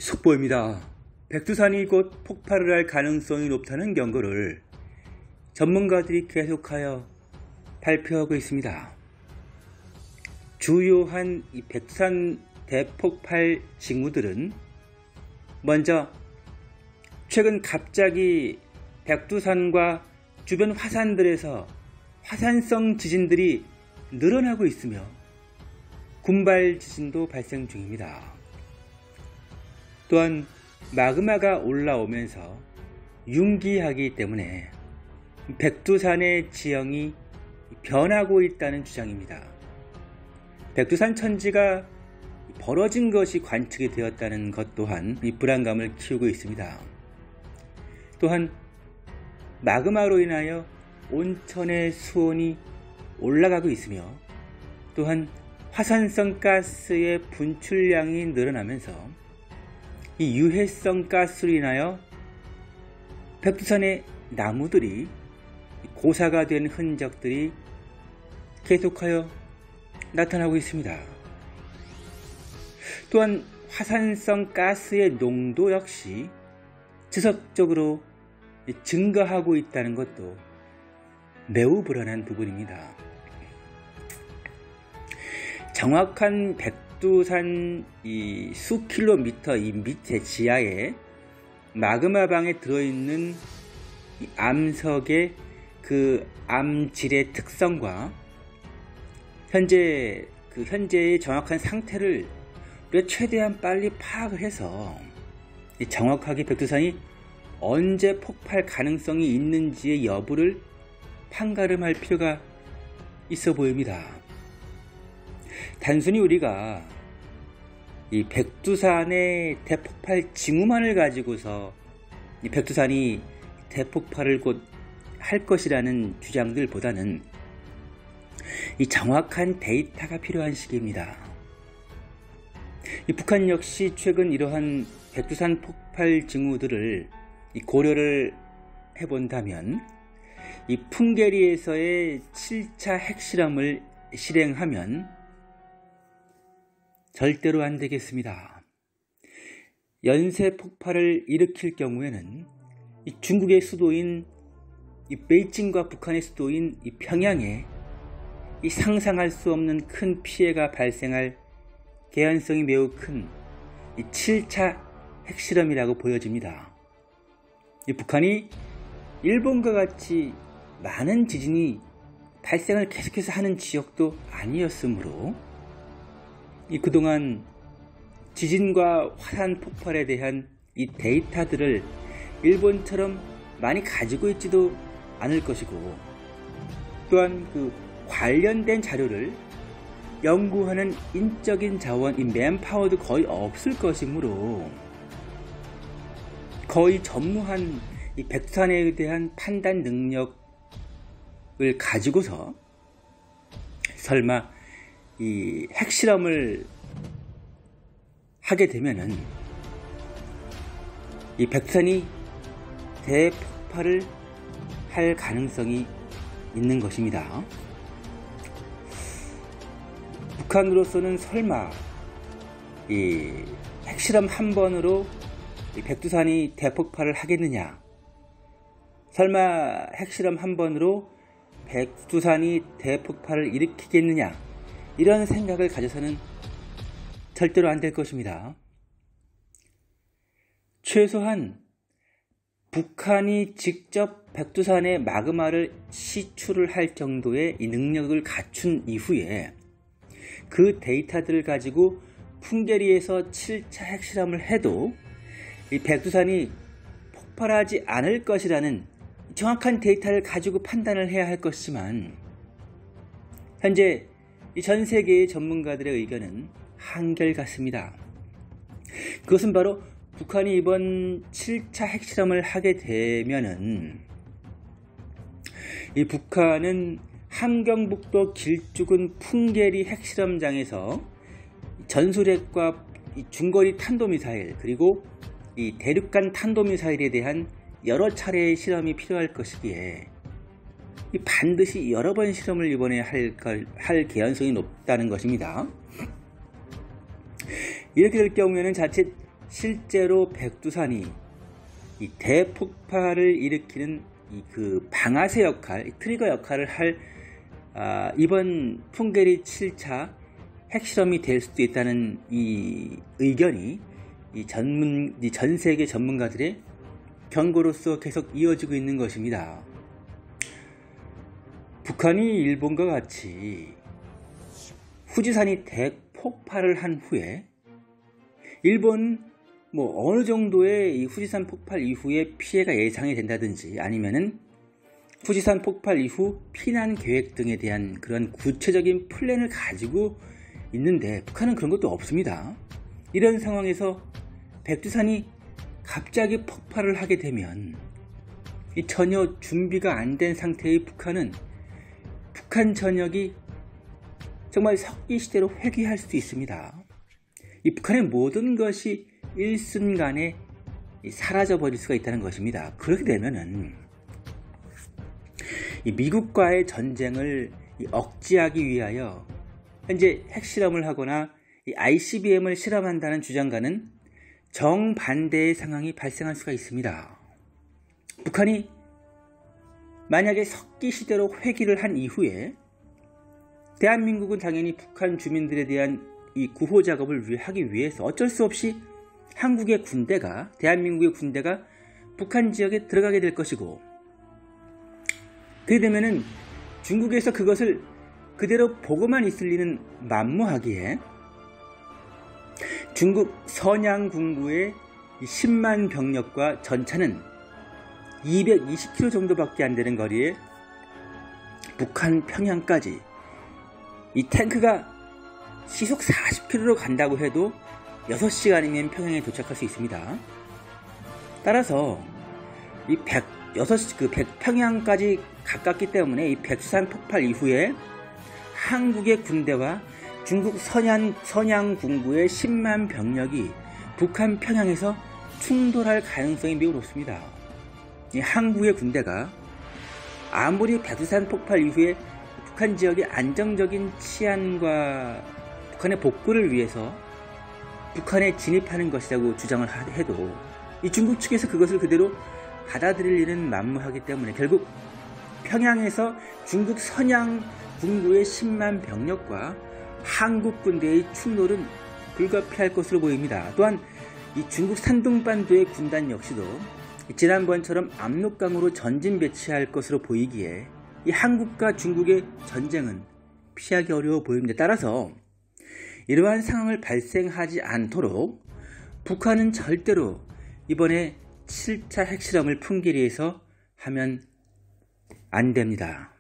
속보입니다. 백두산이 곧 폭발을 할 가능성이 높다는 경고를 전문가들이 계속하여 발표하고 있습니다. 주요한 이 백두산 대폭발 징후들은 먼저 최근 갑자기 백두산과 주변 화산들에서 화산성 지진들이 늘어나고 있으며 군발 지진도 발생 중입니다. 또한 마그마가 올라오면서 융기하기 때문에 백두산의 지형이 변하고 있다는 주장입니다. 백두산 천지가 벌어진 것이 관측이 되었다는 것 또한 이 불안감을 키우고 있습니다. 또한 마그마로 인하여 온천의 수온이 올라가고 있으며 또한 화산성 가스의 분출량이 늘어나면서 이 유해성 가스로 인하여 백두산의 나무들이 고사가 된 흔적들이 계속하여 나타나고 있습니다. 또한 화산성 가스의 농도 역시 지속적으로 증가하고 있다는 것도 매우 불안한 부분입니다. 정확한 백두산 이 수킬로미터 이 밑에 지하에 마그마방에 들어있는 이 암석의 그 암질의 특성과 현재의 정확한 상태를 우리가 최대한 빨리 파악을 해서 정확하게 백두산이 언제 폭발 가능성이 있는지의 여부를 판가름할 필요가 있어 보입니다. 단순히 우리가 이 백두산의 대폭발 징후만을 가지고서 이 백두산이 대폭발을 곧 할 것이라는 주장들보다는 이 정확한 데이터가 필요한 시기입니다. 이 북한 역시 최근 이러한 백두산 폭발 징후들을 고려를 해본다면 이 풍계리에서의 7차 핵실험을 실행하면 절대로 안 되겠습니다. 연쇄 폭발을 일으킬 경우에는 이 중국의 수도인 이 베이징과 북한의 수도인 이 평양에 이 상상할 수 없는 큰 피해가 발생할 개연성이 매우 큰 이 7차 핵실험이라고 보여집니다. 이 북한이 일본과 같이 많은 지진이 발생을 계속해서 하는 지역도 아니었으므로 그동안 지진과 화산 폭발에 대한 이 데이터들을 일본처럼 많이 가지고 있지도 않을 것이고 또한 그 관련된 자료를 연구하는 인적인 자원, 이 맨파워도 거의 없을 것이므로 거의 전무한 이 백두산에 대한 판단 능력을 가지고서 설마 이 핵실험을 하게 되면은 이 백두산이 대폭발을 할 가능성이 있는 것입니다. 북한으로서는 설마 이 핵실험 한 번으로 이 백두산이 대폭발을 하겠느냐, 설마 핵실험 한 번으로 백두산이 대폭발을 일으키겠느냐, 이런 생각을 가져서는 절대로 안 될 것입니다. 최소한 북한이 직접 백두산의 마그마를 시출을 할 정도의 이 능력을 갖춘 이후에 그 데이터들을 가지고 풍계리에서 7차 핵실험을 해도 이 백두산이 폭발하지 않을 것이라는 정확한 데이터를 가지고 판단을 해야 할 것이지만 현재 전 세계의 전문가들의 의견은 한결같습니다. 그것은 바로 북한이 이번 7차 핵실험을 하게 되면은 이 북한은 함경북도 길쭉은 풍계리 핵실험장에서 전술핵과 중거리 탄도미사일 그리고 이 대륙간 탄도미사일에 대한 여러 차례의 실험이 필요할 것이기에 반드시 여러 번 실험을 이번에 할 개연성이 높다는 것입니다. 이렇게 될 경우에는 자칫 실제로 백두산이 이 대폭발을 일으키는 그 방아쇠 역할, 트리거 역할을 할 이번 풍계리 7차 핵실험이 될 수도 있다는 이 의견이 전 세계 전문가들의 경고로서 계속 이어지고 있는 것입니다. 북한이 일본과 같이 후지산이 대폭발을 한 후에 일본 어느 정도의 이 후지산 폭발 이후에 피해가 예상이 된다든지 아니면은 후지산 폭발 이후 피난 계획 등에 대한 그런 구체적인 플랜을 가지고 있는데 북한은 그런 것도 없습니다. 이런 상황에서 백두산이 갑자기 폭발을 하게 되면 전혀 준비가 안 된 상태의 북한은 북한 전역이 정말 석기시대로 회귀할 수도 있습니다. 이 북한의 모든 것이 일순간에 사라져 버릴 수가 있다는 것입니다. 그렇게 되면은 이 미국과의 전쟁을 억제하기 위하여 현재 핵실험을 하거나 이 ICBM을 실험한다는 주장과는 정반대의 상황이 발생할 수가 있습니다. 북한이 만약에 석기시대로 회귀를 한 이후에 대한민국은 당연히 북한 주민들에 대한 이 구호 작업을 하기 위해서 어쩔 수 없이 대한민국의 군대가 북한 지역에 들어가게 될 것이고, 그렇게 되면은 중국에서 그것을 그대로 보고만 있을 리는 만무하기에 중국 선양군구의 10만 병력과 전차는 220km 정도밖에 안 되는 거리에 북한 평양까지 이 탱크가 시속 40km로 간다고 해도 6시간이면 평양에 도착할 수 있습니다. 따라서 이 평양까지 가깝기 때문에 이 백두산 폭발 이후에 한국의 군대와 중국 선양군구의 10만 병력이 북한 평양에서 충돌할 가능성이 매우 높습니다. 이 한국의 군대가 아무리 백두산 폭발 이후에 북한 지역의 안정적인 치안과 북한의 복구를 위해서 북한에 진입하는 것이라고 주장을 해도 이 중국 측에서 그것을 그대로 받아들일 일은 만무하기 때문에 결국 평양에서 중국 선양군구의 10만 병력과 한국 군대의 충돌은 불가피할 것으로 보입니다. 또한 이 중국 산둥반도의 군단 역시도 지난번처럼 압록강으로 전진 배치할 것으로 보이기에 이 한국과 중국의 전쟁은 피하기 어려워 보입니다. 따라서 이러한 상황을 발생하지 않도록 북한은 절대로 이번에 7차 핵실험을 풍계리에서 하면 안 됩니다.